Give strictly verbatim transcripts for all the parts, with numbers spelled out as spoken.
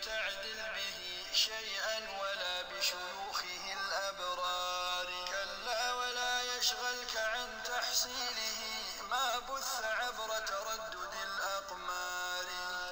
تعدل به شيئا ولا بشيوخه الأبرار كلا ولا يشغلك عن تحصيله ما بث عبر تردد الأقمار.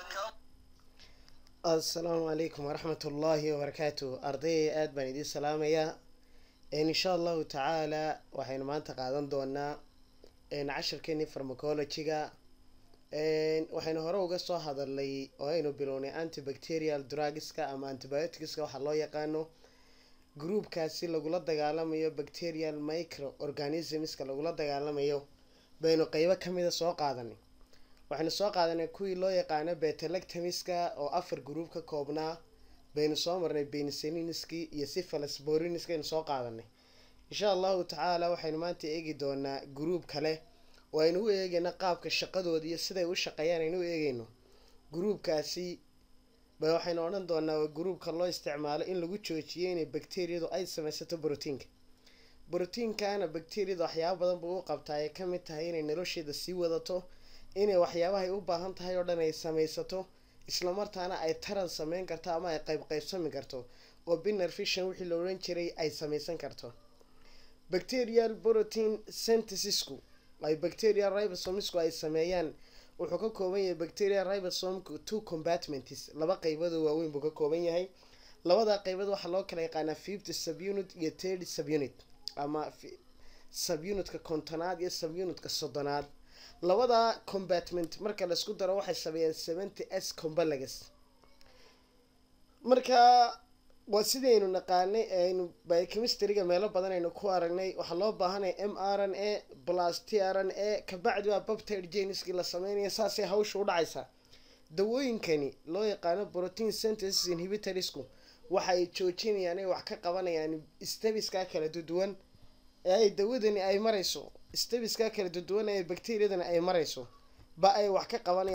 السلام عليكم ورحمة الله وبركاته. أرضي آد بني دي سلامية إن شاء الله تعالى وحين ما أنت قاعدين دونا إن عشر كني فارماكولوجيا إن وحين هرو قصة هذا اللي وينو بلوني أنتي بكتيريال دراجسكا أما أنتيبيوتكسكا وحلو يقانو جروب كاسي لغولا دقالاميو بكتيريال مايكرو أورجانيزمسكا لغولا دقالاميو بينو قيبا كميدا سوق قادني waxaynu soo qaadanay kuwii loo yaqaano beta-lactamiska oo afar group ka koobnaa baynu soo marnay penicilliniski iyo cephalosporiniska aynu soo qaadanay insha allahu tacaala waxaynu maanta eegi doonaa group kale oo aynu u eegayna qaabka shaqadooda iyo siday u shaqeeyaan aynu u eegayno groupkaasi ba waxaynu odhan doonaa waa groupka loo isticmaalo in lagu joojiyo inay bakteeriyadu ay samaysato borotiinka borotiinkana bakteeriyadu waxyaabo badan buu u qabtaa ay ka mid tahay inay nolosheeda sii wadato inay waxyaabaha ay u baahan tahay oo dhan ay samaysato isla markaana ay taran sameyn karto ama ay qayb qaybsami karto oo binary fission wixii la oran jiray ay samaysan karto bacterial protein synthesisku ay bacterial ribosomesku ay sameeyaan wuxuu ka kooban yahay bacterial ribosomku two compartments laba qaybood oo waaweyn buu ka kooban yahay labada qaybood waxa loo kala yaqaanaa fifty subunit iyo thirty subunit ama subunitka kontonaad iyo subunitka soddonaad labada compartment marka la isku daro waxay sameeyaan seventy s complex marka waa sidaynu naqaanay aynu biochemistry-ga meelo badan aynu ku aragnay waxa loo baahanay mRNA plus tRNA ka bacdi waa peptide geneskii la sameeyay saasay hawsha u dhacaysa dawooyinkani loo yaqaano protein synthesis inhibitorsku waxay joojinayaan ay wax ka qabanayaan stebiska kala duwan ee ay dawadani ay marayso stebiska kala duwan ee bakteeriyadana ay marayso ba ay wax ka qabanayaan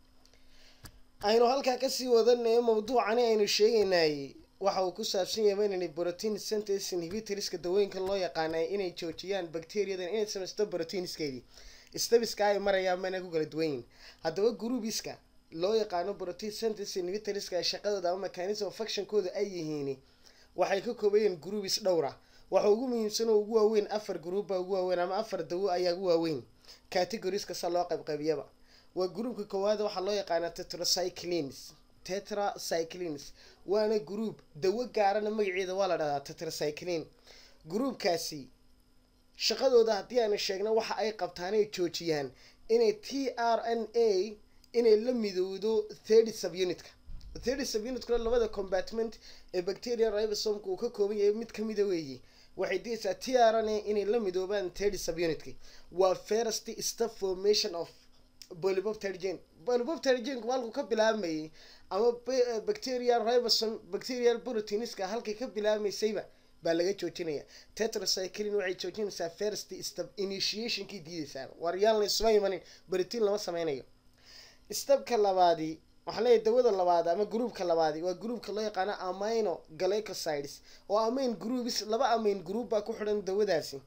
aynu halka ka sii wadanay mawduucani aynu sheegaynay waxa uu ku saabsan yahay inay protein synthesis inhibitorska dawooyinka loo yaqaanay inay joojiyaan bakteeriyadan inay samaysto proteinskeedii stebiska ay marayaan mana ku kala duwan haddaba groupiska loo yaqaano protein synthesis inhibitorska shaqadooda ama mechanism of action kooda ay yihiin waxay ka koobayeen groups dhowra waxa ugu muhiimsan oo ugu waaweyn afar group ugu waaweyn ama afar dawo ayaa ugu waaweyn categories ka soo loo qayb qaybiyaba waa groupka koowaad waxa loo yaqaan tetracyclines tetracyclines waana group dawo gaarana magaceeda waa la dhahaa tetracycline groupkaasi shaqadooda haddii aan sheegno waxa ay qabtaan ay joojiyaan inay tRNA inay la midowdo thirty subunitka thirty subunitka labada compartment ee bacterial ribosome uu ka kooban yahay mid kamid ah weeyi waxay diisaa tRNA inay la midoobaan thirty subunitki waa first step formation of polypeptide gene polypeptide gene walku ka bilaabmay ama bacterial ribosome bacterial proteinska halkay ka bilaabmaysayba baa laga joojinaya tetracycline waxay joojinaysaa first step initiationkii diidaysaa waryaalna isma imanin protein lama sameynayo stepka labaadi waxaa leeyahay dawada labaad ama groupka labaadi waa groupka loo yaqaano amino glycosides oo amine groups laba amine group baa ku xidhan dawadaasi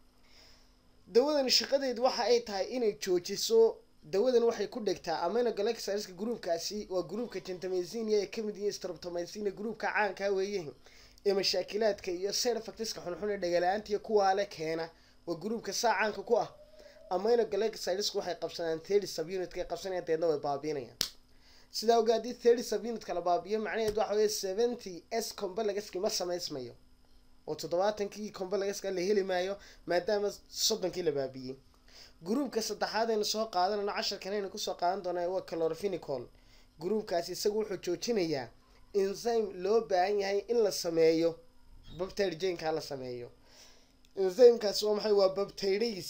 dawadan shaqadeedu waxa ay tahay inay joojiso dawadan waxay ku dhigtaa amino glycosideska groupkaasi waa groupka gentamicin ee kamid yahay streptomycin groupka caanka weeyeen ee mashaakilaadka iyo side effectska xunxun ee dhagalaanta iyo kuwa la keena waa groupka saacaanka ku ah amino glycosides waxay qabsanaan thirty subunitka ay qabsanayaan deedna way baabiinayaan sidaa ogaadii thirty subunit kala baabiyo macnaheedu waxa weeye seventy s complexki ma samaysmayo oo toddobaatankii complexka la heli maayo maadaama soddonkii la baabiyey groupka saddexaad aynu soo qaadanayno casharkan aynu ku soo qaadan doonaa waa chlorophenicol groupkaasi isagu wuxuu joojinayaa enzyme loo baahan yahay in la sameeyo peptide geneka la sameeyo enzymekaasi waa maxay waa peptidase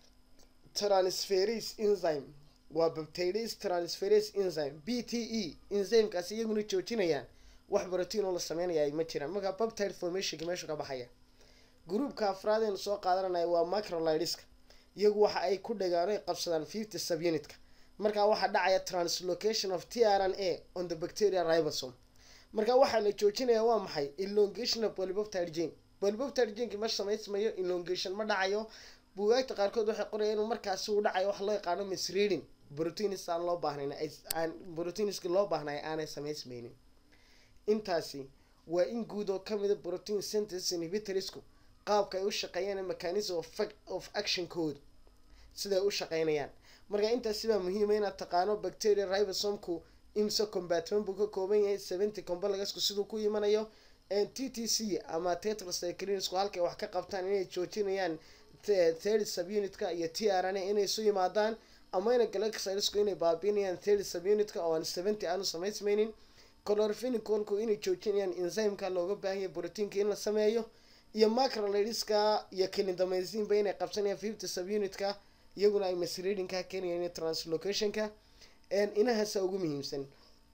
transferase enzyme waa peptidase transferase enzyme B T E enzymekaasi iyaguna joojinayaan wax protein oo la sameynaya ay ma jiraan marka peptide formation meesha ka baxaya groupka afraad aynu soo qaadanayno waa macrolideska iyagu waxa ay ku dhagaan ay qabsadaan fifty subunitka marka waxa dhacaya translocation of tRNA on the bacterial ribosome marka waxa la joojinayaa waa maxay elongation of polypeptide gene polypeptide gene ma sameysmayo elongation ma dhacayo buugaagta qaarkood waxay qorayaan inuu markaas uu dhacayo wax loo yaqaan misreading proteins aan loo baahnayn aan proteins loo baahnay aanay sameysmaynin intaasi waa in guud oo kamid ah protein synthesis inhibitorsku qaabka ay u shaqeeyaan mechanism of, of action code sida ay u shaqeynayaan. marka intaasi baa muhiim ah inaad taqaano bacteria ribosome-ku imsa compartment buu ka kooban yahay, seventy complex siduu ku imanayo, T T C ama tetracyclinesku halkay wax ka qabtaan inay joojinayaan third subunitka iyo T R N A inay isu yimaadaan, ama ina glycosides inay baabiinayaan third subunitka oo aan seventy aanu samaysmaynin. Chlorophenicol-ku inay joojinayaan enzyme-ka looga baahan yahay proteinka in la sameeyo, iyo macrolideska iyo clindamycin ba inay qabsanayaan fifty subunitka iyaguna ay misreading-ka keenayaan translocation-ka. inahaas ugu muhiimsan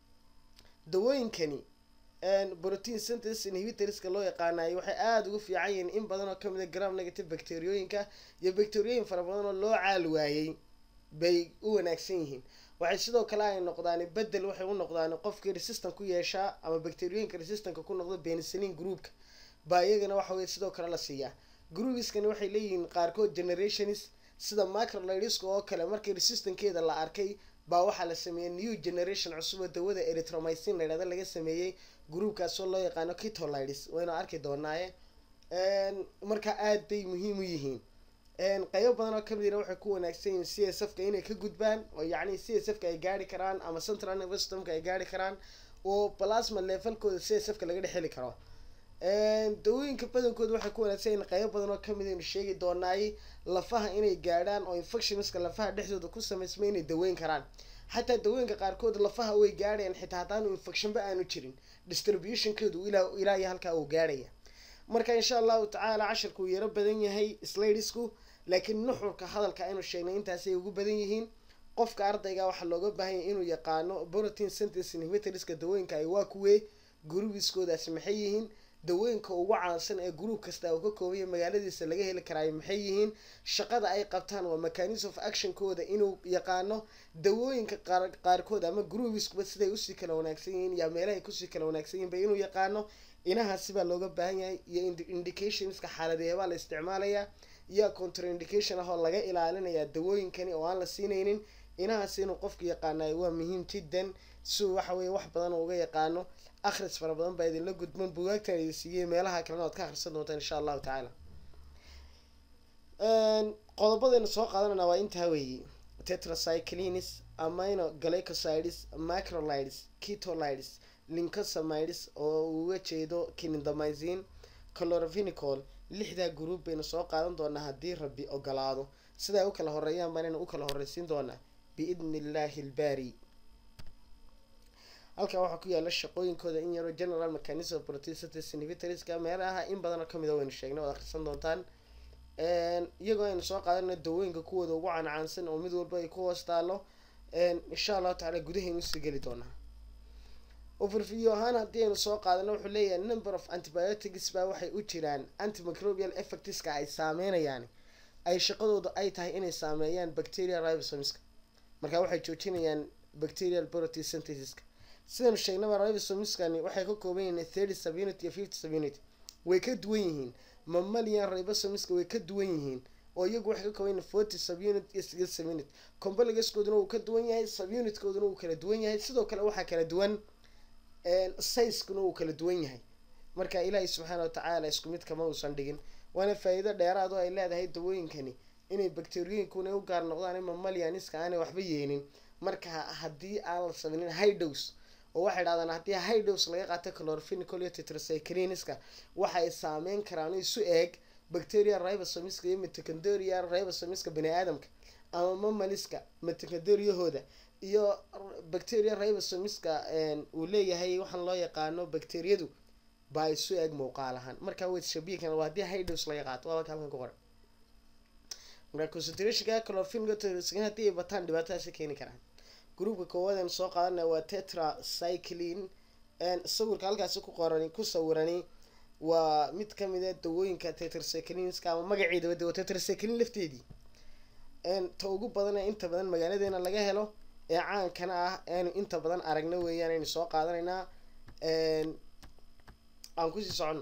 dawooyinkani protein synthesis inhibitorska loo yaqaanayo waxay aada ugu fiican yihiin in badan oo kamid ah gram negative bacteriooyinka iyo bacteriooyin fara badan oo loo caal waayay bay u wanaagsan yihiin. waxay sidoo kale ay noqdaan bedel, waxay u noqdaan qofkii resistant ku yeeshaa ama bacteriooyinka resistantka ku noqda penicillin groupka baa iyagana waxa weye sidoo kale la siiyaa. groupiskani waxay leeyihiin qaarkood generations sida macrolideska oo kale markii resistantkeeda la arkay baa waxaa la sameeyey new generation cusub oo dawada erythromycin la yidhahdo laga sameeyey groupkaas oo loo yaqaano ketolides waynu arki doonaaye. marka aada bay muhiim u yihiin. qaybo badan oo kamid ah waxay ku wanaagsan yihiin C S F-ka inay ka gudbaan oo yacni C S F-ka ay gaari karaan ama central nervous system-ka ay gaari karaan oo plasma levelkooda C S F-ka laga dhex heli karo. dawooyinka badankooda waxay ku wanaagsan yihiin qaybo badan oo kamid aynu sheegi doonaay lafaha inay gaadhaan oo infectionska lafaha dhexdooda ku samaysmay inay daweyn karaan. xataa dawooyinka qaarkood lafaha way gaadhayaan xitaa haddaanu infectionba aanu jirin, distributionkeedu ilaa ilaa iyo halkaa uu gaadhaya. marka insha allahu tacaala casharku uu yaro badan yahay slidesku, laakiin nuxurka hadalka aynu sheegnay intaasay ugu badan yihiin. qofka ardayga waxaa looga baahan yahay inuu yaqaano protein synthesis inhibitorska dawooyinka ay waa kuwee, groupiskoodaasi maxay yihiin, dawooyinka ugu caansan ee group kasta uu ka kooban yahay magaaladiisa laga heli karaayo maxay yihiin, shaqada ay qabtaan waa mechanism of action-kooda inuu yaqaano, dawooyinka qaar qaarkood ama groupiskuba siday usii kala wanaagsan yihiin iyo meelahay kusii kala wanaagsan yihiin ba inuu yaqaano. inahaasi baa looga baahan yahay iyo indicationska xaaladeebaa la isticmaalayaa iyo contraindication ah oo laga ilaalinaya dawooyinkani oo aan la siinaynin. inahaasi inuu qofku yaqaanayo waa muhiim jiddan si waxa weye wax badan uga yaqaano. akhris fara badan baa idinla gudban, bugaagtan idin siiyey, meelaha kalena oad ka akhrisan doontaan insha allahu tacaala. qodobadaynu soo qaadanayna waa intaa weeye: tetracyclines, amino glycosides, macrolides, ketolides, lincosamides oo uga jeedo clindamycin, chlorophenicol. lixdaa group baynu soo qaadan doonaa haddii rabbi ogolaado. siday u kala horeeyaan baanaynu u kala horeysiin doonaa biidni illaahi ilbaari. halkan waxaa ku yaala shaqooyinkooda in yaro general mechanism of protein synthesis inhibitorska meelaha in badan oo kamid a waynu sheegnay waad akhrisan doontaan. iyagoo aynu soo qaadano dawooyinka kuwooda ugu cancaansan oo mid walba ay ku hoos taalo. insha allahu tacaala gudahaynu usii geli doonaa. overview ahaan haddii aynu soo qaadano wuxuu leeyahay number of antibiotics baa waxay u jiraan antimicrobial effectska ay saameynayaan, ay shaqadooda ay tahay inay saameeyaan bacteria ribosomeska. marka waxay joojinayaan bacterial protein synthesiska. sidaynu sheegnaba ribosomeskani waxay ka kooban yihiin thirty subunit iyo fifty subunit, way ka duwan yihiin. mammalian ribosomeska way ka duwan yihiin oo iyagu waxay ka kooban yihiin forty subunit iyo six subunit. complexkooduna wuu ka duwan yahay, subunitkooduna wuu kala duwan yahay. sidoo kale waxaa kala duwan sizekuna wuu kala duwan yahay. marka ilaahay subxaana watacaala isku mid kama uusan dhigin, waana faa'iido dheeraad oo ay leedahay dawooyinkani inay bacteriooyinkuna u gaar noqdaan mammalianiska aanay waxba yeelin. marka haddii aan la sameynin high dose oo waxay dhahdaan haddii high dose laga qaato chlorophenicol iyo tetracyclineska waxay saameyn karaan isu eeg bacteria ribosomeska iyo mitochondria ribosomeska bani aadamka ama mammaliska mitochondriahooda iyo bacteria ribosomeska uu leeyahay waxaan loo yaqaano bacteriyadu baa isu eeg muuqaal ahaan. marka way shabiikan waa haddii high dose laga qaato waa halkan ku qoran. marka concentrationka chlorophenicol haddii ay bataan dhibaatadaasi keeni karaan. groupka koowaad aan soo qaadanay waa tetracycline. sawirka halkaasi ku qoran ku sawirani waa mid kamid ah dawooyinka tetracyclineska ama magaceeda wada tetracycline lafteedii ta ugu badan ee inta badan magaaladeena laga helo ee caankana ah aanu inta badan aragna weeyaan aynu soo qaadanaynaa. aan kusii socono.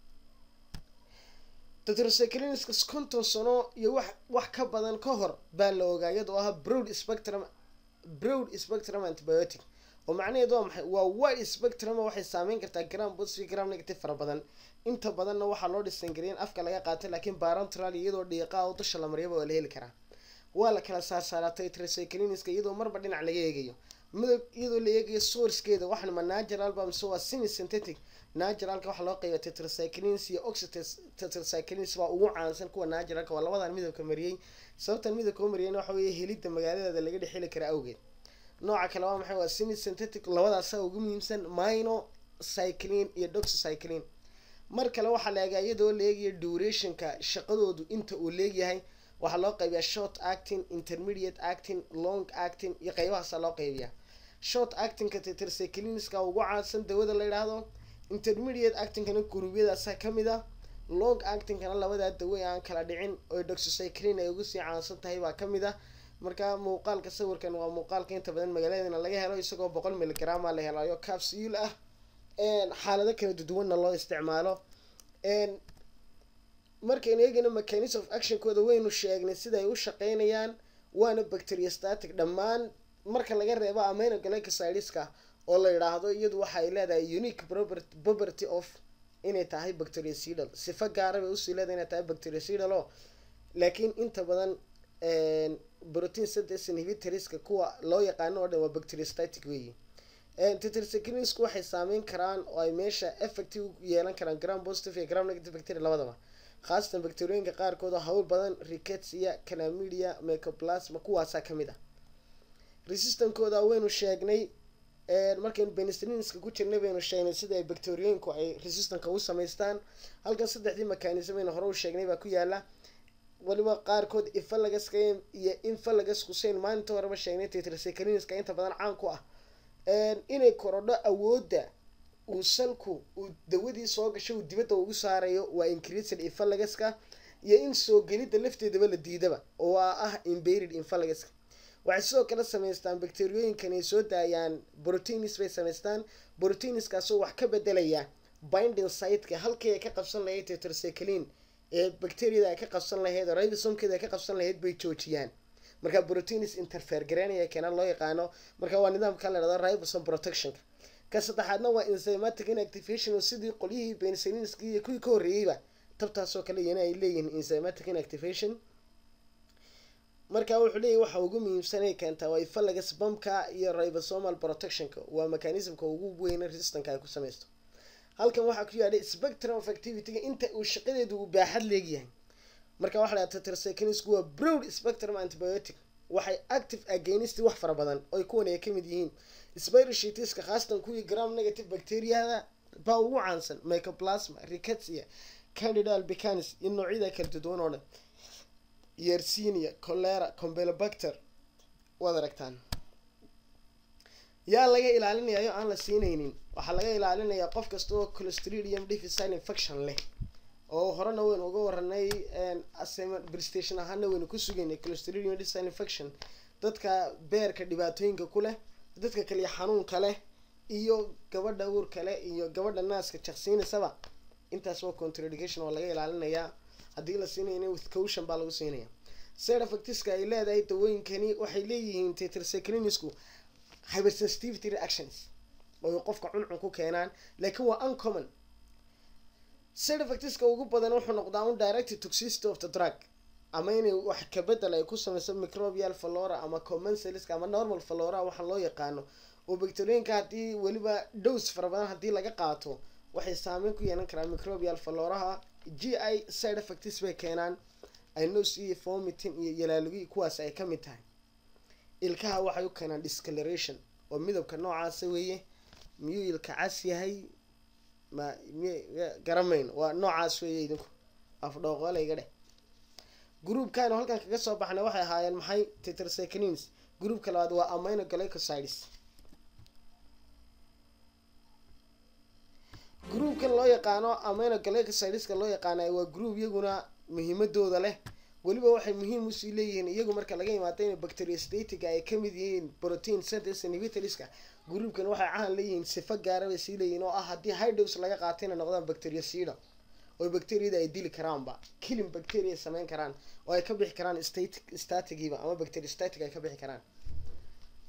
tetracyclineska konton sano iyo wax wax ka badan ka hor baa la ogaa iyadoo ah broad spectrum broad spectrum antibiotic oo macnaheedu waa maxay waa wide spectrum waxay saameyn kartaa gram positive gram negative fara badan inta badanna waxaa loo dhisangareyn afka laga qaatay laakiin parenteral iyadoo dhiiqa oo dusha la mariyaba waa la heli karaa waa la kala saarsaaraatay tetracycliniska iyadoo marba dhinac laga eegayo midab iyadoo la eegayo sourcekeeda waxaan ma natural ba mise waa semi synthetic naturalka waxaa loo qeyba tetracyclines iyo oxytes tetracyclines waa ugu caansan kuwa naturalka waa labadan midabka mariyay sababtan midabka u mariyayna waxa weeye helidda magaaladeeda laga dhex heli kara awgeed nooca kale waa maxay waa semi synthetic labadaasa ugu muhiimsan minocycline iyo doxycycline mar kale waxaa la eegaa iyadoo la eegayo durationka shaqadoodu inta uu leegyahay waxaa loo qaybiyaa short acting intermediate acting long acting iyo qaybahaasa loo qaybiyaa short actingka tetracycliniska ugu caansan dawada la yidhaahdo intermediate actingkana guruubyadaasa kamid ah long actingkana labadaa dawo aan kala dhicin oo doxycycline ay ugu sii caansan tahay baa kamid ah marka muuqaalka sawirkan waa muuqaalka inta badan magaaladana laga helo isagoo boqol miligrama la helayo capsule ah xaalado kala duwanna loo isticmaalo markaynu eegayno mechanism of actionkooda waynu sheegnay sida ay u shaqeynayaan waana bacteriostatic dhammaan marka laga reebo aminoglycosideska oo la yidhaahdo iyadu waxay leedahay unique property of inay tahay bactericidal sifa gaara bay usii leedahay inay tahay bactericidal oo laakiin inta badan protein synthesis inhibitorska kuwa loo yaqaano oo dhan waa bacteriostatic weeyi tetracyclinesku waxay saameyn karaan oo ay meesha effective yeelan karaan gram positive iyo gram negative bacteria labadaba khaasatan bacteriyooyinka qaarkood oo hawl badan rickettsia chlamydia mycoplasma kuwaasaa kamid ah resistankooda waynu sheegnay markaynu penicillinska ku jirnay baynu sheegnay sida ay bacteriyooyinku ay resistanka u samaystaan halkan saddexdii mechanism aynu hore u sheegnay baa ku yaala waliba qaarkood ifalagaska iyo infalagaskuseyn maalinta horeba sheegnay tetracycliniska inta badan caan ku ah inay korodho awoodda uu salku uu dawadii soo gashay uu dibadda ugu saarayo waa increased infalagaska iyo in soo gelidda lafteedaba la diidaba oo ah impaired infalagaska waxay sidoo kale samaystaan bacteriyooyinkan ay soo daayaan proteins bay samaystaan proteinskaasoo wax ka bedelaya binding siteka halkii ay ka qabsan lahayd tetracycline ee bacteriada ay ka qabsan lahayd oo ribosomkeeda ay ka qabsan lahayd bay joojiyaan marka proteins interfere gareynaya keena loo yaqaano marka waa nidaamka la yidhahdo ribosome protection ka saddexaadna waa enzymatic inactivation oo sidii qolyihii penicillinskii iyo kuwii ka horreeyeyba tabtaasoo kale iyana ay leeyihiin enzymatic inactivation marka wuxuu leeyahy waxa ugu muhiimsan ay keentaa waa ifalagas bamka iyo ribosomal protectionka waa mechanismka ugu weyna resistanka ay ku samaysto halkan waxaa ku yaadhay spectrum of activity-ga inta uu shaqadeedu uu baaxad leegyahay marka waxa la tetracyclinesku waa broad spectrum antibiotic waxay active against wax fara badan oo ay kuwan ay kamid yihiin spirocheteska khaasatan kuwii gram negative bacteriada baa ugu caansan mycoplasma rickettsia candida albicans iyo noocyada kala duwan oo dhan yersinia cholera campylobacter waad aragtaan yaa laga ilaalinayo aan la siinaynin waxaa laga ilaalinayaa qof kasta oo clostridium difficile infection leh oo horena waynu uga waranay prestation ahaana waynu ku sugaynay clostridium difficile infection dadka beerka dhibaatooyinka ku leh dadka kaliya xanuunka leh iyo gabadha uurka leh iyo gabadha naaska jaqsiinaysaba intaas waa contraindication oo laga ilaalinayaa haddii la siinayna with caution baa lagu siinaya side effectska ay leedahay dawooyinkani waxay leeyihiin tetracyclinesku hypersensitivity reactions oo qofka cuncun ku keenaan laakiin waa uncommon side effectska ugu badan wuxuu noqdaa un direct toxicity of the drug ama inay wax ka bedel ay ku samayso microbial flora ama commensaliska ama normal flora waxa loo yaqaano oo bacteriyinka haddii weliba dose fara badan haddii laga qaato waxay saameyn ku yeelan karaan microbial floraha g i side effects bay keenaan inos iyo vomiting iyo yalaalugi kuwaas ay kamid tahay ilkaha waxay u keenaan discoloration oo midabka noocaasa weeye miyuu ilka cas yahay ma garamayn waa noocaas weeye idinku afdhooqola iga dheh groupkan halkan kaga soo baxnay waxay ahaayeen maxay tetracyclines groupka labaad waa aminoglycosides groupkan loo yaqaano aminoglycosideska loo yaqaanay waa group iyaguna muhiimadooda leh weliba waxay muhiim usii leeyihiin iyagu marka laga yimaado inay bacteriostatic ay kamid yihiin protein synthesis inhibitorska groupkan waxay caan leeyihiin sifo gaara bay sii leeyihiin oo ah haddii high dose laga qaato inay noqdaan bacteriocidal oo bacteriada ay dili karaanba killing bacteria samayn karaan oo ay ka bixi karaan static statigiiba ama bacteriostatic ay ka bixi karaan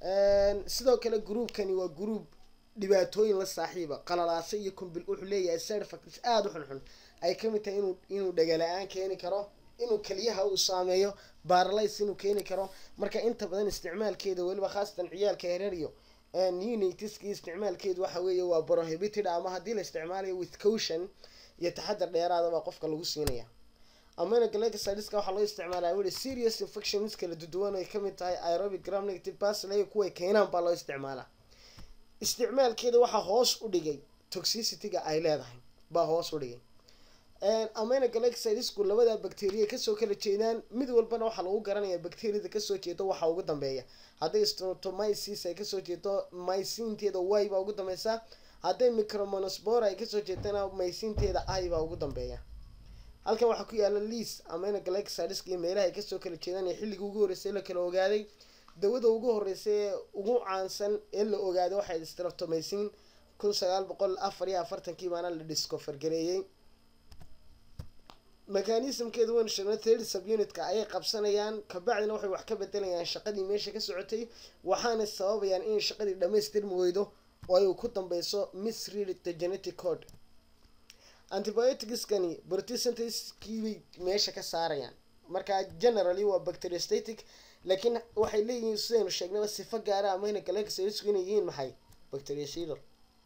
sidoo kale groupkani waa group dhibaatooyin la saaxiiba qalalaasa iyo kumbil wuxuu leeyahay side effects aada u xunxun ay kamid tahay inuu inuu dhaga-la-aan keeni karo, inuu keliyaha uu saameeyo, baralays inuu keeni karo. marka inta badan isticmaalkeeda weliba khaasatan ciyaalka yaryar iyo neonatiska isticmaalkeedu waxa weeye waa prohibited, ama haddii la isticmaalayo with caution iyo taxadar dheeraada baa qofka lagu siinaya. aminoglycosideska waxaa loo isticmaalaa weli serious infections kala duwan ay kamid tahay aerobic gram negative bacilli kuwa keenaan baa loo isticmaalaa. isticmaalkeeda waxaa hoos u dhigay toxicity-ga ay leedahay baa hoos u dhigay. aminoglycosidesku labada bacteria kasoo kala jeedaan, mid walbana waxaa lagu garanayaa bacteriada kasoo jeedo waxa ugu dambeeya. hadday streptomyces ay kasoo jeedo mycinteeda y baa ugu dambeysa, hadday micromonospora ay kasoo jeedana mycinteeda i baa ugu dambeeya. halkan waxaa ku yaala liis aminoglycosideska iyo meelaha ay kasoo kala jeedaan ee xilliga ugu horreysay la kala ogaaday. dawada ugu horeysa ee ugu caansan ee la ogaaday waxay streptomycin kun sagaal boqol afar iyo afartankii baana la discover gareeyay. mechanismkeeda wan shana third subunitka ayay qabsanayaan, kabacdina waxay wax ka bedelayaan shaqadii meesha ka socotay, waxaana sababayaan in shaqadii dhamaystirmi weydo oo ay ku dambeyso misread the genetic code. antibioticskani protein bay meesha ka saarayaan. marka generally waa bacteriostatic, laakiin waxay leeyihiin sidaynu sheegnaba sifo gaara aminoglycosidesku inay yihiin maxay bactericidal.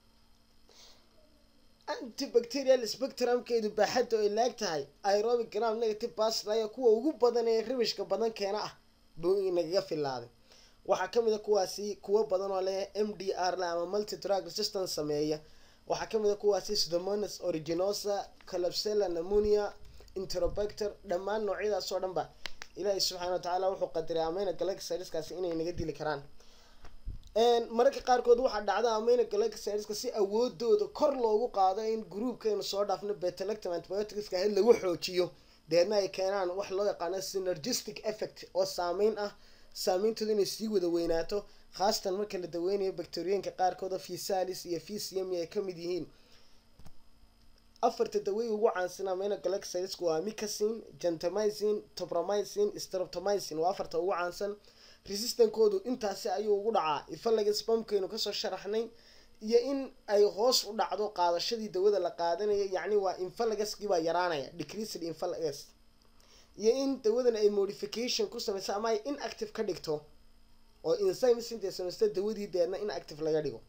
antibacterial spectrumkeedu baaxadda ay laag tahay aerobic gram negative bacilli kuwa ugu badan ee ribishka badan keena ah buu inagaga filaaday. waxaa kamid a kuwaasi kuwo badan oo leh m d r la ama multi drug resistance sameeya. waxaa kamid a kuwaasi pseudomonas aeruginosa, klebsiella pneumonia, enterobacter, dhammaan noocyadaas oo dhan ba ilaahay subxaana wa tacaala wuxuu qadiray aminoglycosideskaasi inay naga dili karaan. mararka qaarkood waxaa dhacda aminoglycosideska si awoodooda kor loogu qaado in groupkeenu soo dhaafno beta-lactam antibioticska ahayd lagu xoojiyo, deedna ay keenaan wax loo yaqaano synergistic effect oo saameyn ah, saameyntooda inay sii wada weynaato, khaasatan marka la daweynayo bacteriyooyinka qaarkood oo physalis iyo physium ay kamid yihiin. afarta dawey ugu caansan aminoglycosidesku waa amikacin, gentamicin, tobramycin, streptomycin waa afarta ugu caansan. resistankoodu intaasi ayuu ugu dhacaa ifalaga spamkeenu kasoo sharaxnay, iyo in ay hoos u dhacdo qaadashadii dawada la qaadanayo, yacni waa infalagaskii baa yaraanaya, decreased infalagas, iyo in dawadan ay modification ku sameysa ama ay inactive ka dhigto oo enzymes intay sameysta dawadii deedna inactive laga dhigo.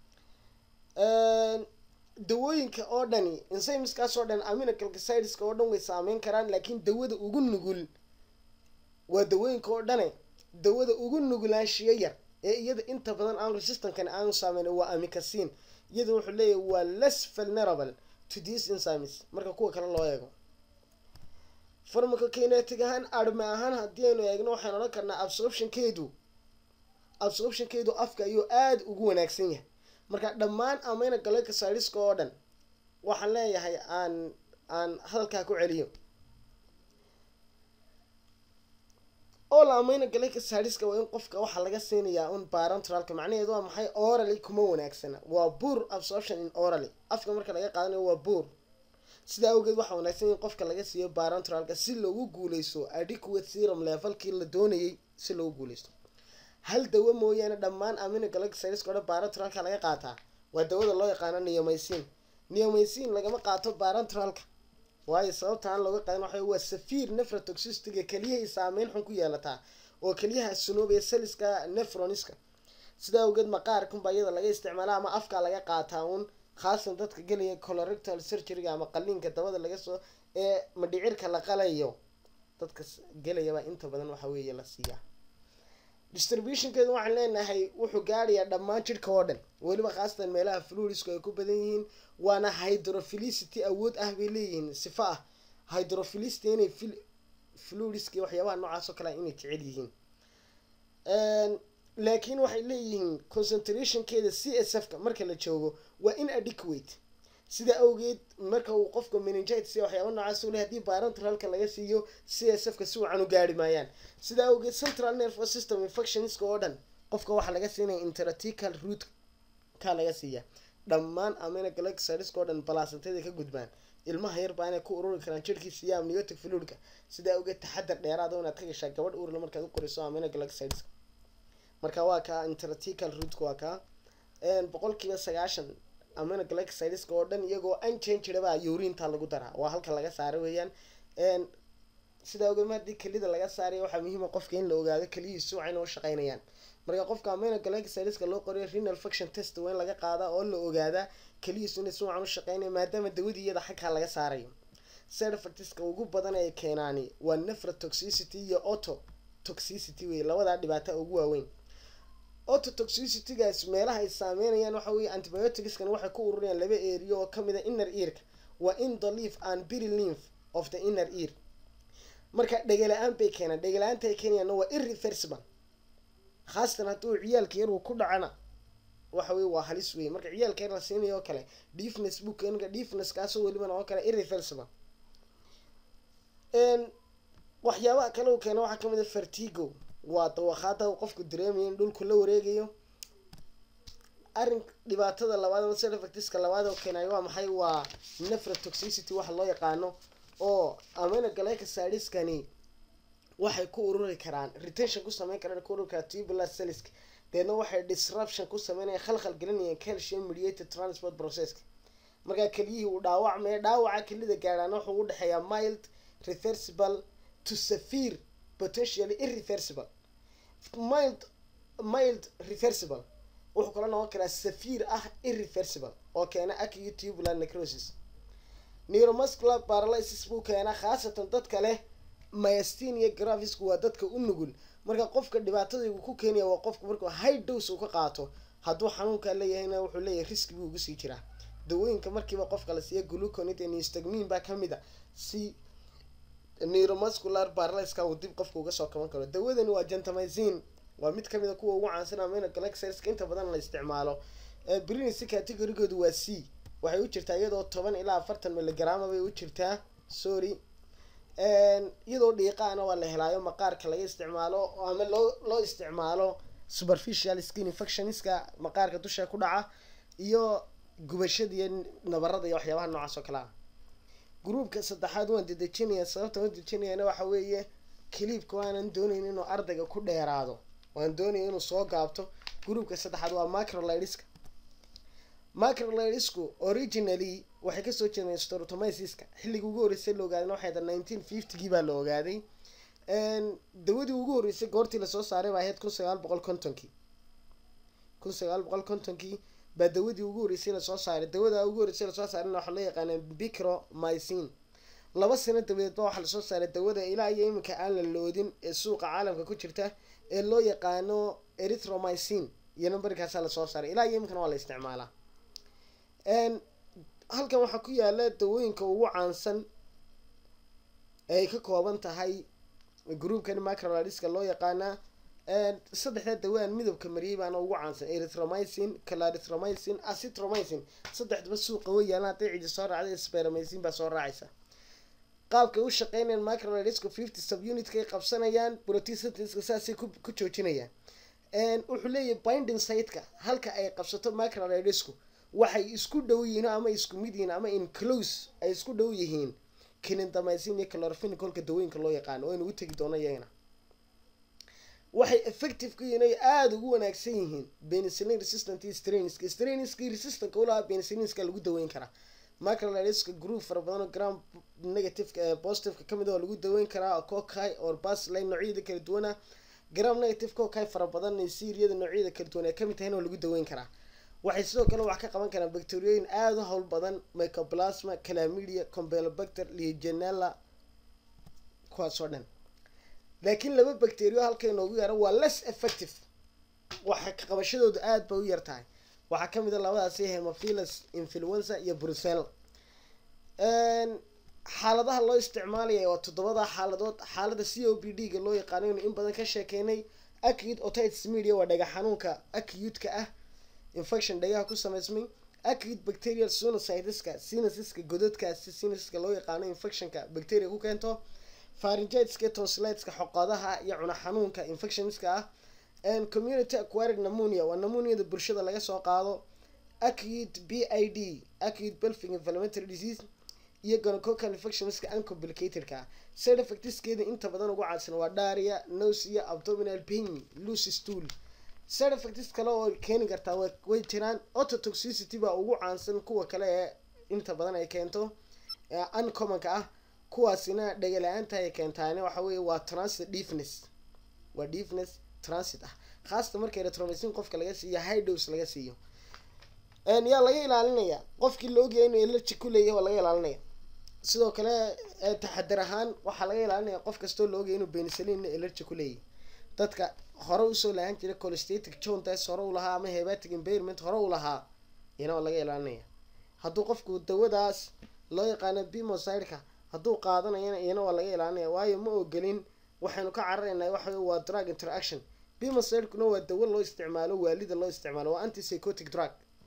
dawooyinka oo dhani enzymeskaas oo dhan aminoglycosideska oo dhan way saameyn karaan, laakiin dawada ugu nugul waa dawooyinka oo dhane dawada ugu nugulaanshiyo yar ee iyada inta badan aan resistankan aanu saameyn waa amikacin. iyada wuxuu leeyahay waa less vulnerable to these enzymes marka kuwa kale loo eego. pharmacokinetic ahaan arma ahaan haddii aynu eegno waxaan odhan karnaa absorptionkeedu absorptionkeedu afka ayuu aada ugu wanaagsan yahay. marka dhammaan aminoglycosideska oo dhan waxaan leeyahay aan aan hadalkaa ku celiyo. all aminoglycosideska waa in qofka waxaa laga siinayaa un parenteralka, macnaheedu waa maxay orally kuma wanaagsana, waa poor absorption in orally, afka marka laga qaadanayo waa poor. sida awgeed waxaa wanaagsan in qofka laga siiyo parenteralka si loogu guuleysto adequate serum levelkii la doonayay si loogu guuleysto. hal dawo mooyaane dhammaan aminoglycosideska oo dhan parenteralka laga qaataa waa dawada loo yaqaano neomycin. neomycin lagama qaato parenteralka waayo sababta aan looga qaadan waxa waa severe nephrotoxicity kaliyaha saameyn xun ku yeelataa oo kaliyaha sunoobaya cellska nephroniska. sida awgeed maqaarkan baa iyada laga isticmaalaa ama afka laga qaataa un, khaasan dadka gelaya colorectal surgery ama qaliinka dabada laga soo ee madhicirka la qalayo dadka gelaya baa inta badan waxa weeye la siiyaa. distributionkeedu waxaan leenahay wuxuu gaarayaa dhammaan jidhka oo dhan, weliba khaasatan meelaha fluidsku ay ku badan yihiin, waana hydrophilicity awood ah bay leeyihiin, sifo ah hydrophilicity inay fluidski waxyaabaha noocaas oo kale inay jecel yihiin. laakiin waxay leeyihiin concentrationkeeda c s f ka marka la joogo waa inadequate. sida awgeed marka uu qofka meningitis iyo waxyaaba noocaas u leh haddii parenteralka laga siiyo c s f ka si wacan u gaari maayaan. sida awgeed central nervous system infectionska oo dhan qofka waxaa laga siinaya intrathecal root ka laga siiya. dhammaan aminoglycosideska oo dhan balaasantayda ka gudbaan, ilmaha yar baa inay ku ururi karaan jirkiisa iyo amniotic fluidka. sida awgeed taxadar dheeraad oo inaad ka gashaa gabadh uurla markaad u qoriso aminoglycosideska. marka waa ka intrathecal route waa ka een boqolkiiba sagaashan amino glycosides oo dhan iyagoo unchanged ba urine-ta lagu daraa waa halka laga saaro weeyaan een sida ogaamaadii kelida laga saaray waxa muhiim ah qofka in la ogaado kaliyiisu waa inuu shaqeynayaan marka qofka amino glycosides loo qoriyo renal function test waa in laga qaada oo la ogaada kaliyiisu inay si wacan u shaqeynayaan maadaama dawadiyada xagga laga saarayo side effects ugu badan ay keenaani waa nephrotoxicity iyo ototoxicity way labada dhibaato ugu waaweyn ototoxicity gaas meelaha ay saameynayaan waxa weeye antibiotics-kan waxay ku ururiyaan laba area oo kamid ah inner ear waa in the leaf and peri lymph of the inner ear marka dhagala-aan bay keenaan dhagala-aanta ay keenayaan waa irreversible khaasatan hadduu ciyaalka yar uu ku dhacana waxa weeye waa halis weeye marka ciyaalka yar la siinayo oo kale deafness buu keenaya deafness kaasoo welibana oo kale irreversible een waxyaabaha kale uu keeno waxaa kamid ah vertigo waa dawaqaada uu qofku dareemayo in dhulku la wareegayo arrin dhibaatada labaad oo side effects-ka labaad oo keenayo waa maxay waa nephrotoxicity waxa loo yaqaano oo amino glycosides-kani waxay ku ururi karaan retention ku sameyn karaan ku ururi karaan tubular cells deedna waxay disruption ku sameynayaan khalkhal gelinayaan calcium mediated transport process marka keliyihii uu dhaawacmay dhaawaca kelida gaaraan wuxuu u dhaxeeyaa mild reversible to severe potentially irreversible mild mild reversible wuxuu kala noqon karaa severe ah irreversible oo keena acute tubular necrosis neuromuscular paralysis buu keenaa khaasatan dadka leh myasthenia gravis waa dadka u nugul marka qofka dhibaatada uu ku keenaya waa qofka markuu high dose uu ka qaato hadduu xanuunka leeyahayna wuxuu leeyahay risk buu ugu sii jiraa dawooyinka markiiba qofka la siiyo gluconate and histamine baa kamid ah si neuromuscular paralysis-ka uu dib qofka uga soo kaban karo dawadani waa gentamicin waa mid kamid ah kuwa ugu caansan amino glycosides inta badan la isticmaalo ee pregnancy category-goodu waa C waxay u jirtaa iyadoo toban ilaa afartan milligram bay u jirtaa sorry een iyadoo dhiiqaana waa la helaayo maqaarka laga isticmaalo ama loo loo isticmaalo superficial skin infectionska maqaarka dusha ku dhaca iyo gubashada iyo nabarada iyo waxyaabaha noocaas oo kale ah groupka saddexaad waan dedejinaya sababta waan dedejinayna waxa weeye clipka waanan doonayn inuu ardayga ku dheeraado waan doonay inuu soo gaabto groupka saddexaad waa macrolideska macrolidesku originally waxay kasoo jeedeen stereotomyces-ka xilligii ugu horreysay la ogaadayna waxay ahayd nineteen fifty-gii baa la ogaaday een dawadii ugu horreysay goortii lasoo saaray baa ahayd kun sagaal boqol kontonkii kun sagaal boqol kontonkii baa dawadii ugu horreysay lasoo saaray dawada ugu horreysay lasoo saarayna waxaa loo yaqaanaa bicromycin laba sano dabadeed baa waxaa lasoo saaray dawada ilaa iyo iminka aan la loodin ee suuqa caalamka ku jirta ee loo yaqaano erythromycin iyo numberkaasaa lasoo saaray ilaa iyo iminkana waa la isticmaalaa een halkan waxaa ku yaala dawooyinka ugu caansan ay ka kooban tahay groupkan macrolideska loo yaqaanaa een saddexda dawaan midabka mariyay baana ugu caansan erythromycin clarithromycin azithromycin saddexdaba suuqa way yaalaan hadday cidi soo raacday spermycin baa soo raacaysa qaabka u shaqeynayaan macrolidesku fifty subunit ay qabsanayaan protein synthesis saasay ku ku joojinayaan een wuxuu leeyahay binding site-ka halka ay qabsato macrolidesku waxay isku dhow yihiin ama isku mid yihiin ama in close ay isku dhow yihiin clindamycin iyo chloramphenicol-ka dawooyinka loo yaqaano oo inuu tagi doono iyagana waxay effective ku yihiin ay aada ugu wanaagsan yihiin penicillin resistant strains strains resistant u lahaa penicillinska lagu daweyn karaa macrolideska group fara badan oo gram negative positive kamid ah oo lagu daweyn karaa cocci or bacilli noocyada kala duwan ah gram negative cocci fara badan ee siiriyada noocyada kala duwan ee kamid tahay oo lagu daweyn karaa waxay sidoo kale wax ka qaban karaan bacteriooyin aada u hawl badan mycoplasma chlamydia campylobacter legionella kuwaas oo dhan laakiin laba bacteria halka inoogu yara waa less effective waxa ka qabashadoodu aad ba u yar tahay waxaa kamid ah labadaasi hemophilus influenza iyo brucella een xaaladaha loo isticmaalaya waa toddobada xaaladood xaalada C O P D-ga loo yaqaano inuu in badan ka sheekeynay acute otitis media waa dhaga xanuunka acute-ka ah infection dhagaha ku samaysmay acute bacterial sinusitis-ka sinusiska godadkaasi sinusiska loo yaqaano infectionka bacteria ku keento pharyngitis-ka tonsillitis-ka xoqadaha iyo cuna xanuunka infectionska ah and community acquired pneumonia waa pneumoniada bulshada laga soo qaado acute B I D acute pelvic inflammatory disease iyo gonococcal infectionska uncomplicated-ka side effects-keeda inta badan ugu caansan waa diarrhea nausea abdominal pain loose stool side effects kale oo keeni kartaa way jiraan. Ototoxicity baa ugu caansan kuwa kale ee inta badan ay keento ee uncommon ka ah kuwaasina dhagalaanta ay keentaan waxa weeye waa transit deafness waa deafness transit ah khaasatan marka erythromycin qofka laga siiyo high dose laga siiyo een yaa laga ilaalinaya qofkii loo geeyay inuu allergy ku leeyahay waa laga ilaalinaya sidoo kale taxadar ahaan waxa laga ilaalinaya qof kasto loo geeyay inuu penicillin allergy ku leeyahay dadka hore u soo laahan jiray cholestatic jaundice hore u lahaa ama hepatic impairment hore u lahaa ina laga ilaalinaya hadduu qofku dawadaas loo yaqaan bimoside-ka hadduu qaadanayana ina waa laga ilaalinaya waayo ma ogelin waxaanu ka cararaynaa waxa waa drug interaction bimoside-kuna waa dawo loo isticmaalo waalida loo isticmaalo waa antipsychotic drug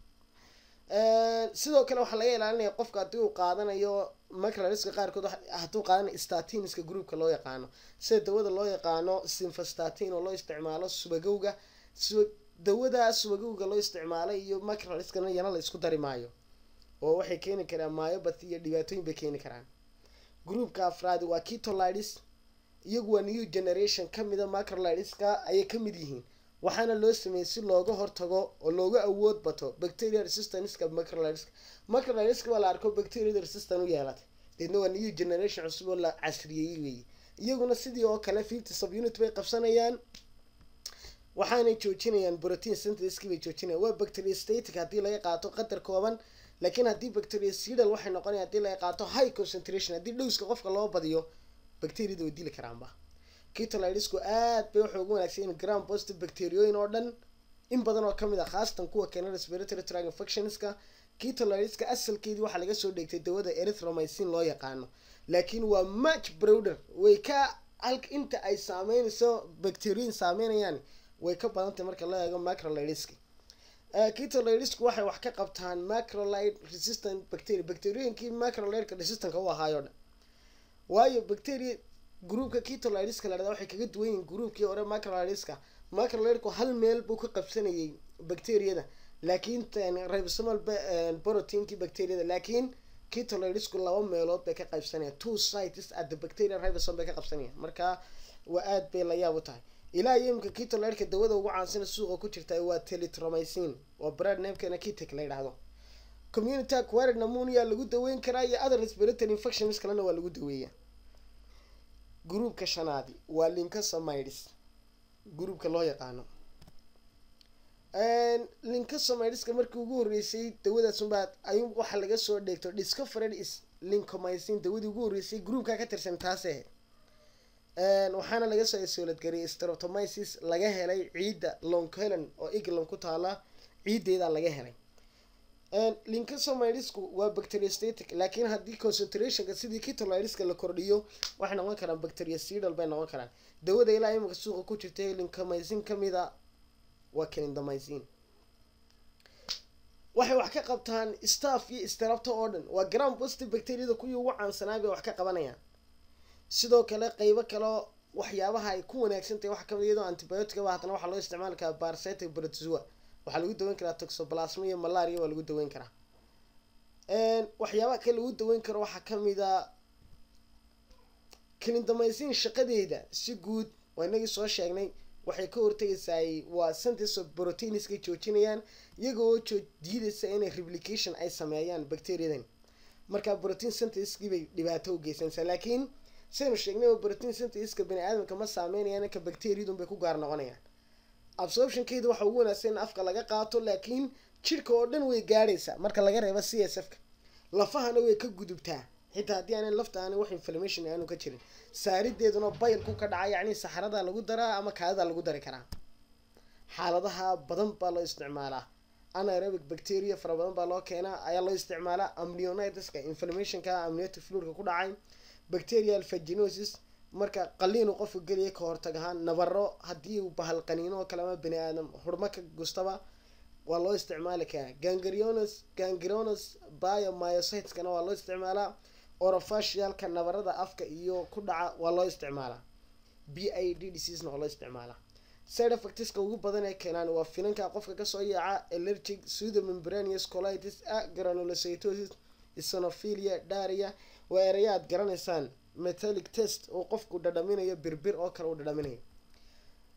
ee sidoo kale waxa laga ilaalinaya qofka haddii uu qaadanayo macroliska qaarkood hadduu qaadanayo statinska groupka loo yaqaano sida dawada loo yaqaano simvastatin oo loo isticmaalo subagowga dawada subagowga loo isticmaalay iyo macroliskana yana la isku dari maayo oo waxay keeni karaan myopathy iyo dhibaatooyin bay keeni karaan groupka afraad waa ketolitis iyagu waa new generation kamida macroliska ayay kamid yihiin waxaana loo sameeyay si looga hortago oo looga awood bato bacteria resistance-ka macroliska macroliska waa la arko bacteria resistant u yeelatay deedna waa new generation cusub oo la casriyay weey iyaguna sidii oo kale fifty subunit bay qabsanayaan waxaanay joojinayaan protein synthesis bay joojinayaan waa bacteriostatic haddii laga qaato qadar kooban laakiin haddii bactericidal waxay noqonayaan haddii laga qaato high concentration haddii dowska qofka loo badiyo bacteriada way dili karaanba ketolitisku aad bay wuxuu ugu wanaagsan in gram positive bacteriyooyin oo dhan in badan oo kamid ah khaasatan kuwa keena respiratory tract infectionska ketolitiska asalkeedii waxaa laga soo dheegtay dawada erythromycin loo yaqaano laakiin waa much broader way ka halka inta ay saameynayso bacteriyin saameynayaan way ka badantay marka la eego macrolideska ketolitisku waxay wax ka qabtaan macrolide resistant bacteria bacteriyinkii macrolideka resistant u ahaayo dhan waayo bacteria groupka ketoliska la waxay kaga duwan yihiin groupkii hore macroliska macrolidku hal meel buu ka qabsanayay bacteriyada laakiin tan ribosomal proteinkii bacteriyada laakiin ketolitisku laba meelood bay ka qaybsanayaan two sites at the bacteria ribosome bay ka qabsanayaan marka waa aad bay la yaab u tahay ilaa yimka ketolidka dawada ugu caansan suuqa ku jirta waa telithromycin waa brand name-kana ketek la yiraahdo community acquired pneumonia lagu daweyn karaa iyo other respiratory infections kalena waa lagu daweeyaa groupka shanaadi waa linkosamides groupka loo yaqaano een linkosamideska markii ugu horeysay dawadaas unbaa ayuu waxa laga soo dheegto discovered is lincomycin dawadii ugu horeysay groupka ka tirsan taas ee een waxaana laga soo isolate gariyay streptomyces laga helay ciida Long Island oo England ku taala ciideeda laga helay een linkosomidesku waa bacteriostatic laakiin haddii concentrationka sidii ketoliska la kordhiyo waxay noqon karaan bactericidal bay noqon karaan dawada ilaa imika suuqa ku jirtay lincomycin kamida waa clindamycin waxay wax ka qabtaan staph iyo strepto oo dhan waa gram positive bacteriada kuwii ugu caansanaa bay wax ka qabanayaan sidoo kale qaybo kale waxyaabaha ay ku wanaagsan tahay waxa kamid ah antibiotic ba hadana waxa loo isticmaali karaa parasitic protozoa waxa lagu daweyn karaa toxoplasma iyo malaria waa lagu daweyn karaa een waxyaabaha kale lagu daweyn karo waxa kamid ah clindamycin shaqadeeda si guud waa inagii soo sheegnay waxay ka hortagaysaa waa synthesis of proteins ka joojinayaan iyagoo diidaysa inay replication ay sameeyaan bacteriadan marka protein synthesis bay dhibaato u geysanaysaa laakiin saynu sheegnay oo protein synthesis ka bani aadamka ma saameynayaan ka bacteriadun bay ku gaar noqonayaan absorption-keedu waxa ugu wanaagsan in afka laga qaato laakiin jirka oo dhan way gaaraysaa marka laga reebo C S F-ka lafahana way ka gudubtaa xitaa haddii aanay lafta aanay wax inflammation aanu ka jirin saarideeduna bayl ku ka dhacay yacni saxarada lagu daraa ama kaadida lagu dari karaa xaaladaha badan baa loo isticmaalaa anaerobic bacteria fara badan baa loo keenaa ayaa loo isticmaalaa amnionitis-ka inflammation-ka amniotic fluid-ka ku dhacay bacterial vaginosis marka qaliin uu qofku geliyo ka hortag ahaan nabaro haddii uu bahal qaniino oo kale ama bani aadam xurmo ka gustaba waa loo isticmaali karaa gangriones gangrenos biomyositis-kana waa loo isticmaalaa orofacialka nabarada afka iyo ku dhaca waa loo isticmaalaa B I D disease-na waa loo isticmaalaa side effects-ka ugu badan ee keenaan waa finanka qofka kasoo yaaca allergic pseudomembranous colitis granulocytosis eosinophilia diarrhea waa erayaad garanaysaan metallic test oo qofku dhadhaminayo birbir oo kale u dhadhaminayo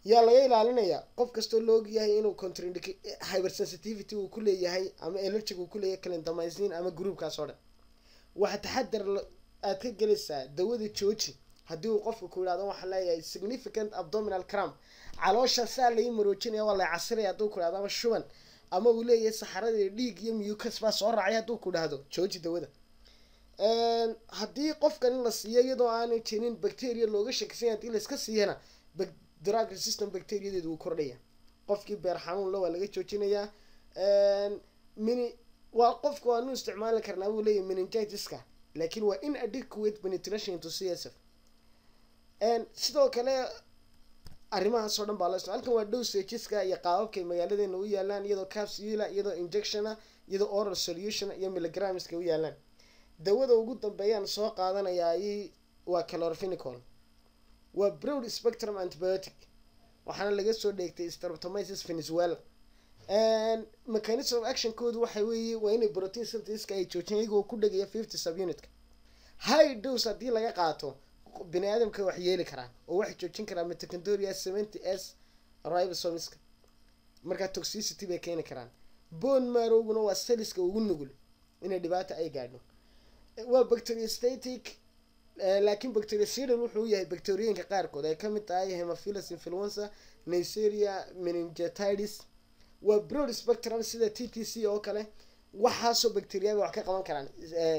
yaa laga ilaalinayaa qof kastoo la og yahay inuu contraindic hypersensitivity uu ku leeyahay ama allergic uu ku leeyahay clindamycin ama groupkaas oo dhan waxa taxadar aad ka gelaysaa dawada jooji haddii uu qofku ku yidhahdo waxaa leeyahay significant abdominal cramp caloosha saa lai maroojinaya waa la casiraya hadduu ku yidhahdo ama shuban ama uu leeyahay saxaradii dhiig iyo mucus baa soo raacay hadduu ku dhahdo jooji dawada haddii qofkan in la siiyo iyadoo aanay jirin bacteria looga shakisanya haddii layska siiyana drug resistant bacteriadeedu wuu kordhaya qofkii beer xanuun la waa laga joojinayaa mini waa qofka waanu isticmaali karnaa buu leeyahay meningitiska laakiin waa inadequate penetration into c s f sidoo kale arrimahaas oo dhan baa loo isticmaala halkan waa dosageska iyo qaababkay magaaladeena u yaalaan iyadoo capsula iyadoo injectiona iyadoo oral solution iyo milligramska u yaalaan dawada ugu dambeeyaan soo qaadanayaay waa calorphenicol waa broad spectrum antibiotic waxaana laga soo dheegtay streptomyces venezuela mechanism of action koodu waxa weeye waa inay protein synthesis ay joojiyaan iyagoo ku dhagaya fifty subunitka high dose haddii laga qaato bini aadamka wax yeeli karaan oo waxay joojin karaan mitochondria seventy s ribosomeska markaa toxicity bay keeni karaan bone marrowguna waa celliska ugu nugul inay dhibaato ay gaadho waa bacteriostatic laakiin bactericidal wuxuu yahay bacteriooyinka qaarkood ay kamid tahay hemophilus influenza neisseria meningitis waa broad spectrum sida t t c oo kale waxaasoo bacteriyaaba wax ka qaban karaan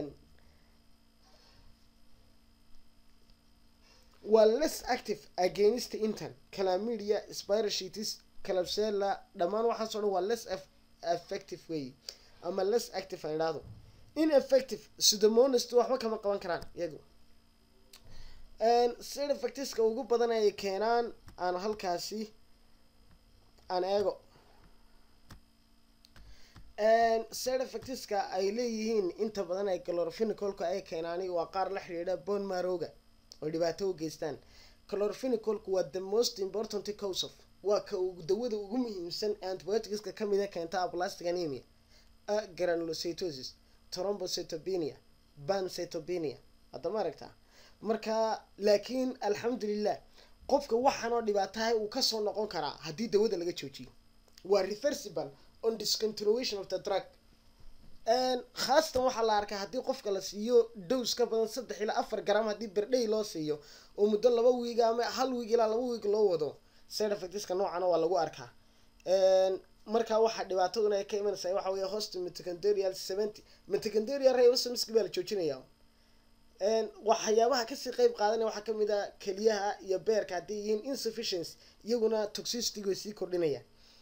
waa less active against intern chlamydia spirochetes klebsiella dhammaan waxaasoo dhan waa less effective way ama less active aan idhaahdo ineffective pseudomonas waxba kama qaban karaan iyagu side effectska ugu badan ay keenaan aan halkaasi aan eego side effectska ay leeyihiin inta badan ay calorphenicolka ay keenaan waa qaar la xiriira bone marrowga oo dhibaato u geystaan calorphenicolku waa the most important cause of waa ka dawada ugu muhiimsan antibioticska kamid ah keenta aplastic anemia granulocytosis thrombocytopenia pancytopenia hadda ma aragtaa marka laakiin alxamdulilah qofka waxaan oo dhibaatahay uu kasoo noqon karaa haddii dawada laga joojiyo waa reversible on discontinuation of the drug khaasatan waxaa la arkaa haddii qofka la siiyo dose ka badan saddex ilaa afar garam haddii berdhay loo siiyo oo muddo laba wiig ama hal wiig ilaa laba wiig loo wado side effectska noocana waa lagu arkaa markaa waxaa dhibaataduna ay ka imanaysaa waxa weeye host mitochondrial seventy mitochondrial ribosomeska baa la joojinayaa waxyaabaha kasii qeyb qaadanaya waxaa kamid ah keliyaha iyo beerka haddii yihiin insufficiency iyaguna toxicity sii kordhinaya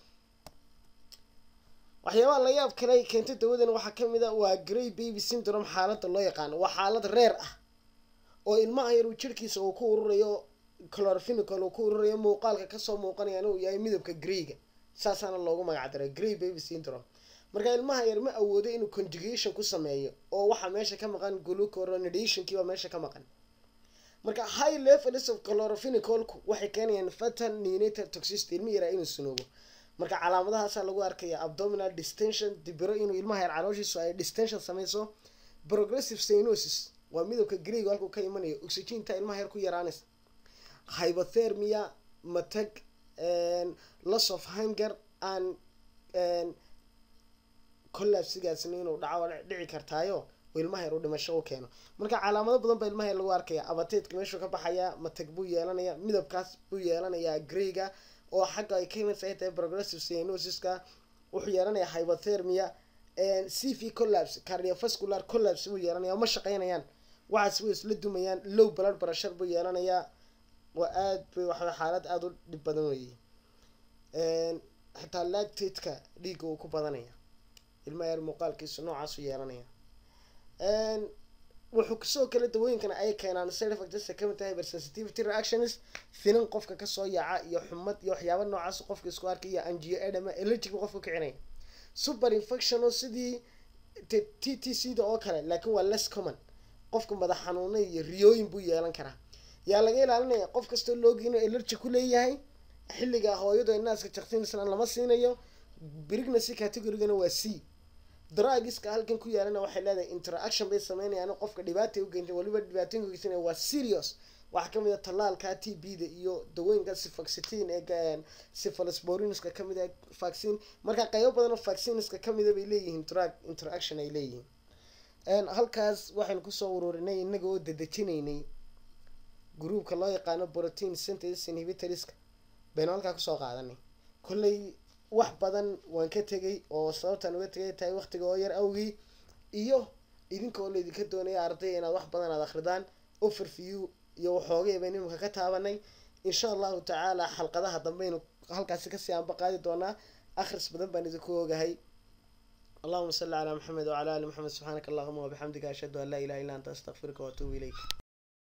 waxyaabaha la yaab kale keentay dawadan waxaa kamid ah waa grey baby syndrome xaalada loo yaqaano waa xaalad reer ah oo ilmaha yar uu jirkiisa uu ku ururayo calorphenicol uu ku ururayo muuqaalka kasoo muuqanaya inuu yahay midabka greyga saasaana loogu magac daray grey baby syndrome marka ilmaha yar ma awoodo inuu conjugation ku sameeyo oo waxaa meesha ka maqan glucuronidation-kii baa meesha ka maqan marka high levels of calorphenicolku waxay keenayaan fatal neonatal toxicity ilmi yaraa inuu sunoobo marka calaamadahaasa lagu arkaya abdominal distension dibiro inuu ilmaha yar calooshiisu ay distension sameyso progressive cyanosis waa midabka greyga halkuu ka imanayo oxygenta ilmaha yar ku yaraanaysa hypothermia matag loss of hunger and collapsigaasna inuu dhaco dhici kartaayo oo ilmaha yar u dhimasho u keeno marka calaamado badan baa ilmaha yar lagu arkaya abateedka meeshuu ka baxaya matag buu yeelanaya midabkaas buu yeelanayaa greyga oo xagga ay ka imanaysa ay tahay progressive cyanosiska wuxuu yeelanaya hypothermia c v collapse cardiovascular collapse buu yeelanaya ma shaqeynayaan waxaas way isla dumayaan low blood pressure buu yeelanayaa waa aad bay waxa xaalad aad u dhib badan weeye xitaa lactate-ka dhiigga uu ku badanaya ilmaha yar muuqaalkiisu noocaas u yeelanaya wuxuu kasoo kala dawooyinkan ay keenaan side effects kamid tahay hypersensitivity reactions finan qofka kasoo yaaca iyo xumad iyo waxyaabo noocaas qofka isku arkay iyo angioedema allergic qofka kicinaya super infection oo sidii t t c da oo kale laakiin waa less common qofka madax xanuuna iyo riyooyin buu yeelan karaa yaa laga ilaalinaya qof kastoo loogi inuu allergy ku leeyahay xilliga hooyadu ay naaska jaqsiinaysan lama siinayo pregnancy category-gana waa c drugska halkan ku yaalana waxay leedahay interaction bay sameynayaan qofka dhibaatay u geynta waliba dhibaatooyinka geysanaya waa serious waxa kamid ah tallaalka T B da iyo dawooyinka cefoxitin ee cephalosporinska kamid ah vaccine marka qaybo badan oo vaccineska kamid ah bay leeyihiin drug interaction ay leeyihiin een halkaas waxaan ku soo ururinay inaga oo dadajinaynay groupka loo yaqaan protein synthesis inhibitors bayna halka ku soo qaadanay kullay wax badan waan ka tagay oo sababtan uga tagay tahay waqtiga oo yar awgi iyo idinkoo la idinka doonaya arday inaad wax badan aad akhridaan overview iyo waxoogay baan imika ka taabanay insha Allah ta'ala xalqadaha dambe halkaas ka sii aan baqaadi doonaa akhris badan baan idinku ogahay اللهم صل على محمد وعلى ال محمد سبحانك اللهم وبحمدك اشهد ان لا اله الا انت استغفرك واتوب اليك